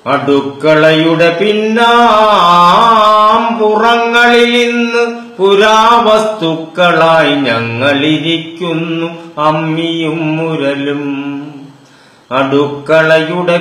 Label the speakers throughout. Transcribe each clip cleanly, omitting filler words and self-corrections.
Speaker 1: അടുക്കളയുടെ പിന്നാമ്പുറങ്ങളിൽ ഇന്ന് പുരാവസ്തുക്കളായി ഞങ്ങളിരിക്കുന്നു അമ്മിയും മുരലും. അടുക്കളയുടെ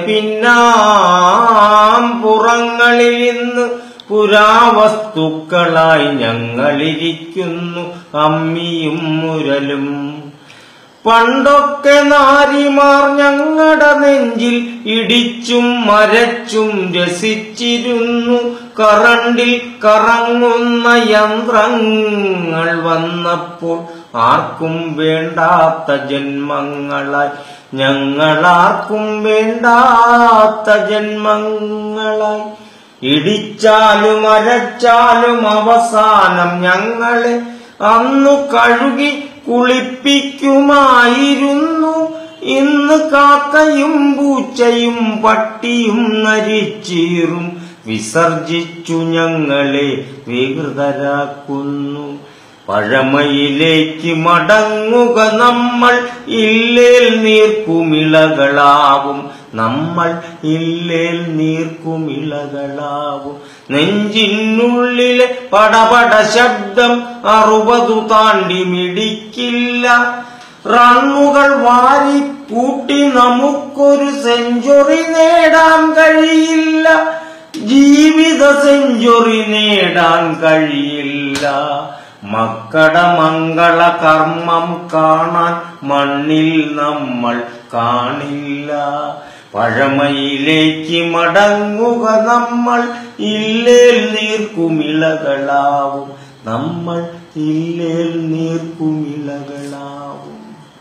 Speaker 1: പിന്നാമ്പുറങ്ങളിൽ ഇന്ന് പുരാവസ്തുക്കളായി ഞങ്ങളിരിക്കുന്നു അമ്മിയും മുരലും. പണ്ടൊക്കെ നാരിമാർ ഞങ്ങളുടെ നെഞ്ചിൽ ഇടിച്ചും മരച്ചും രസിച്ചിരുന്നു. കറണ്ടിൽ കറങ്ങുന്ന യന്ത്രങ്ങൾ വന്നപ്പോൾ ആർക്കും വേണ്ടാത്ത ജന്മങ്ങളായി ഞങ്ങളാർക്കും വേണ്ടാത്ത ജന്മങ്ങളായി. ഇടിച്ചാലും അരച്ചാലും അവസാനം ഞങ്ങളെ അന്നു കഴുകി കുളിപ്പിക്കുമായിരുന്നു. ഇന്ന് കാക്കയും പൂച്ചയും പട്ടിയും നരിച്ചീറും വിസർജിച്ചു ഞങ്ങളെ വികൃതരാക്കുന്നു. പഴമയിലേക്ക് മടങ്ങുക നമ്മൾ, ഇല്ലേൽ നീർക്കുമിളകളാവും നമ്മൾ, ഇല്ലേൽ നീർക്കുമിളകളാവും. നെഞ്ചിനുള്ളിലെ പടപട ശബ്ദം 60 താണ്ടി മിടിക്കില്ല. റണ്ണുകൾ വാരി കൂട്ടി നമുക്കൊരു സെഞ്ചുറി നേടാൻ കഴിയില്ല. ജീവിത സെഞ്ചുറി നേടാൻ കഴിയില്ല. മക്കട മംഗള കർമ്മം കാണാൻ മണ്ണിൽ നമ്മൾ കാണില്ല. പഴമയിലേക്ക് മടങ്ങുക നമ്മൾ, ഇല്ലേൽ നീർക്കുമിളകളാവും നമ്മൾ, ഇല്ലേൽ നീർക്കുമിളകളാവും.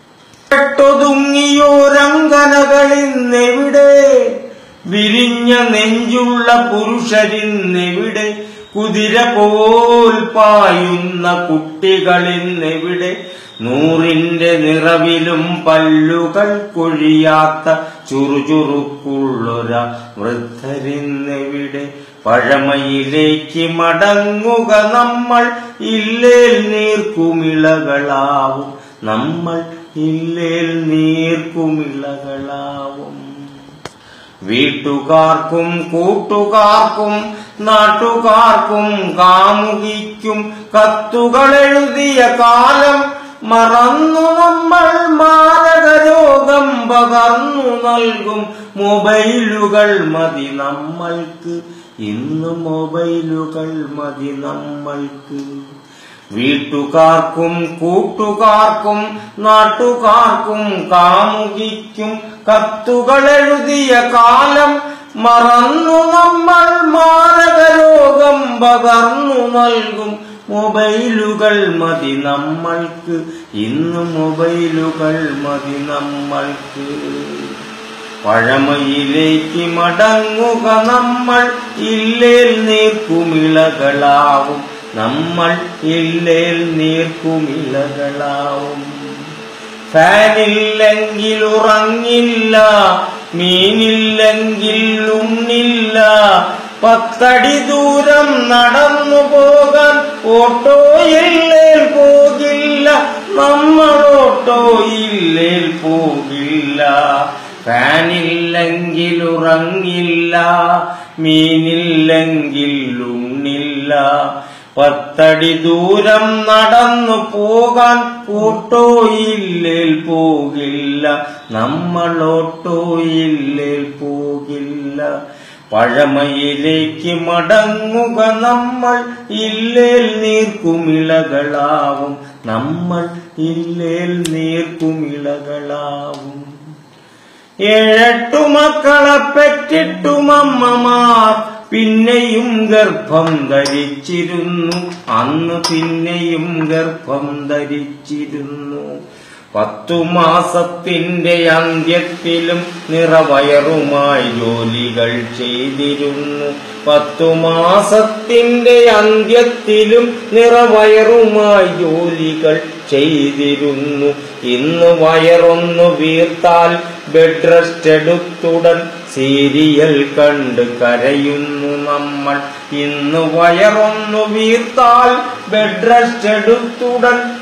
Speaker 1: പെട്ടൊതുങ്ങിയോരങ്കനകളിന്നെവിടെ? വിരിഞ്ഞ നെഞ്ചുള്ള പുരുഷരിന്നെവിടെ? കുതിര പോൽ പായുന്ന കുട്ടികളിന്നെവിടെ? 100ന്റെ നിറവിലും പല്ലുകൾ കൊഴിയാത്ത ചുറുചുറുക്കുള്ളൊര വൃദ്ധരിന്നെവിടെ? പഴമയിലേക്ക് മടങ്ങുക നമ്മൾ, ഇല്ലേൽ നീർക്കുമിളകളാവും നമ്മൾ, ഇല്ലേൽ നീർക്കുമിളകളാവും. വീട്ടുകാർക്കും കൂട്ടുകാർക്കും നാട്ടുകാർക്കും കാമുകിക്കും കത്തുകളെഴുതിയ കാലം മറന്നു നമ്മൾ. മാരകരോഗം പകർന്നു നൽകും മൊബൈലുകൾ മതി നമ്മൾക്ക്, ഇന്ന് മൊബൈലുകൾ മതി നമ്മൾക്ക്. വീട്ടുകാർക്കും കൂട്ടുകാർക്കും നാട്ടുകാർക്കും കാമുകിക്കും കത്തുകളെഴുതിയ കാലം മറന്നു നമ്മൾ. മാരകരോഗം പകർന്നു നൽകും മൊബൈലുകൾ മതി നമ്മൾക്ക്, ഇന്ന് മൊബൈലുകൾ മതി നമ്മൾക്ക്. പഴമയിലേക്ക് മടങ്ങുക നമ്മൾ, ഇല്ലേൽ നീർക്കുമിളകളാവും നമ്മൾ, ഇല്ലേൽ നീർക്കുമിളകളാവും. ഫാനില്ലെങ്കിൽ ഉറങ്ങില്ല, മീനില്ലെങ്കിൽ ഉണ്ണില്ല. 10 അടി ദൂരം നടന്നു പോകാൻ ഓട്ടോയില്ലേൽ പോകില്ല നമ്മൾ, ഓട്ടോയില്ലേൽ പോകില്ല. ഫാനില്ലെങ്കിൽ ഉറങ്ങില്ല, മീനില്ലെങ്കിൽ ഉണ്ണില്ല. 10 അടി ദൂരം നടന്നു പോകാൻ ഓട്ടോയില്ലേൽ പോകില്ല നമ്മൾ, ഓട്ടോയില്ലേൽ പോകില്ല. പഴമയിലേക്ക് മടങ്ങുക നമ്മൾ, ഇല്ലേൽ നീർക്കുമിളകളാവും നമ്മൾ, ഇല്ലേൽ നീർക്കുമിളകളാവും. 7-8 മക്കളെ പെറ്റിട്ടും അമ്മമാർ പിന്നെയും ഗർഭം ധരിച്ചിരുന്നു. അന്ന് പിന്നെയും ഗർഭം ധരിച്ചിരുന്നു. 10 മാസത്തിന്റെ അന്ത്യത്തിലും നിറവയറുമായി ജോലികൾ ചെയ്തിരുന്നു. 10 മാസത്തിന്റെ അന്ത്യത്തിലും നിറവയറുമായി ജോലികൾ ചെയ്തിരുന്നു. ഇന്ന് വയറൊന്നു വീർത്താൽ ബെഡ് റെസ്റ്റ് എടുത്തുടൻ സീരിയൽ കണ്ട് കരയുന്നു നമ്മൾ. ഇന്ന് വയറൊന്നു വീർത്താൽ ബെഡ് റെസ്റ്റ് എടുത്തുടൻ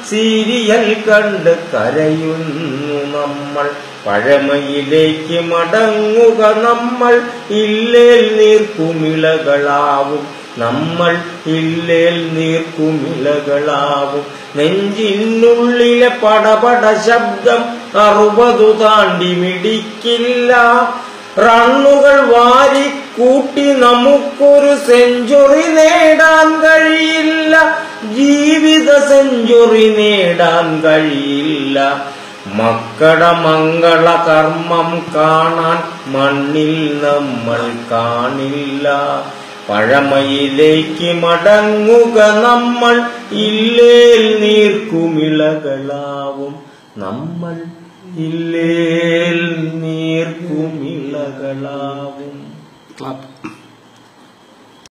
Speaker 1: സീരിയൽ കണ്ട് കരയുന്നു നമ്മൾ. പഴമയിലേക്ക് മടങ്ങുക നമ്മൾ, ഇല്ലേൽ നീർക്കുമിളകളാവും നമ്മൾ, ഇല്ലേൽ നീർക്കുമിളകളാവും. നെഞ്ചിനുള്ളിലെ പടപട ശബ്ദം 60 താണ്ടി മിടിക്കില്ല. റണ്ണുകൾ വാരിക്കൂട്ടി നമുക്കൊരു സെഞ്ചുറി നേടാൻ കഴിയില്ല. ജീവിത സെഞ്ചുറി നേടാൻ കഴിയില്ല. മക്കളുടെ മംഗള കർമ്മം കാണാൻ മണ്ണിൽ നമ്മൾ കാണില്ല. പഴമയിലേക്ക് മടങ്ങുക നമ്മൾ, ഇല്ലേൽ നീർക്കുമിളകളാവും നമ്മൾ, ഇല്ലേൽ നീർക്കുമിളകളാവും.